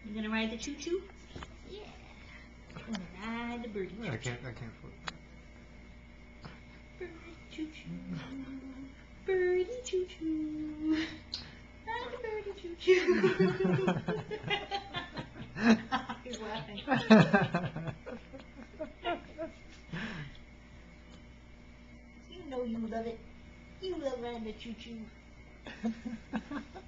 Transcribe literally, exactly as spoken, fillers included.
You gonna ride the choo-choo? Yeah. I'm gonna ride the birdie choo-choo. I can't, I can't flip. Birdie choo-choo. Birdie choo-choo. Ride the birdie choo-choo. He's laughing. You know you love it. You love riding the choo-choo.